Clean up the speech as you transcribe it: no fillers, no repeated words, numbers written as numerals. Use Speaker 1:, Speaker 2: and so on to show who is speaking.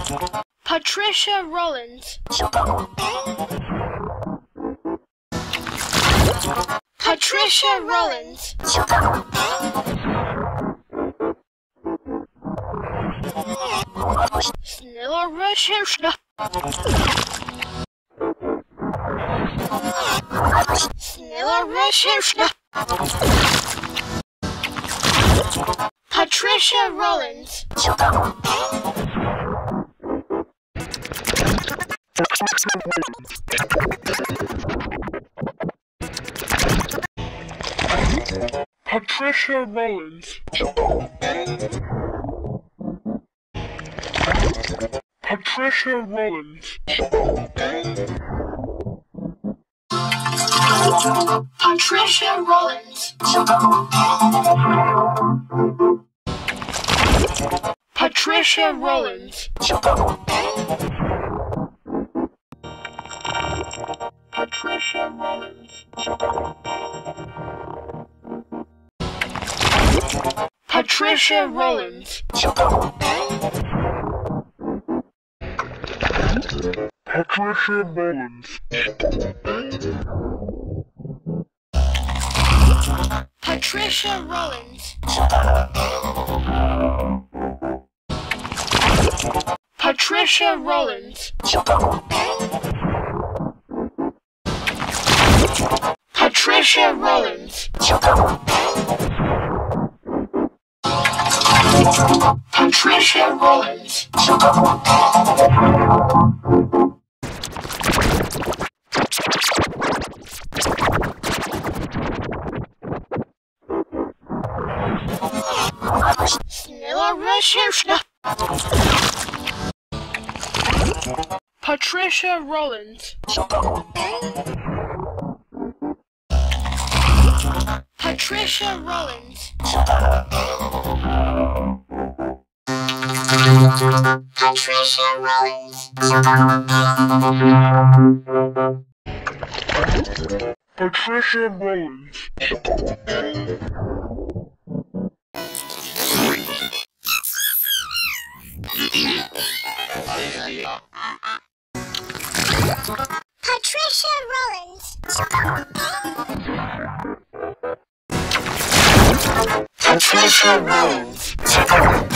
Speaker 1: Patricia Rollins. Patricia Rollins. Snilla Patricia. Snilla Patricia. Patricia Rollins. Patricia Rollins. Patricia Rollins. Patricia Rollins. Patricia Rollins. Patricia Rollins. Patricia Rollins. Patricia Rollins. Patricia Rollins. Patricia Rollins. Patricia Rollins. Patricia Rollins. Snilla Patricia. Patricia Rollins. Patricia Rollins. Patricia Rollins. Patricia Rollins. Patricia Rollins. Patricia Rollins.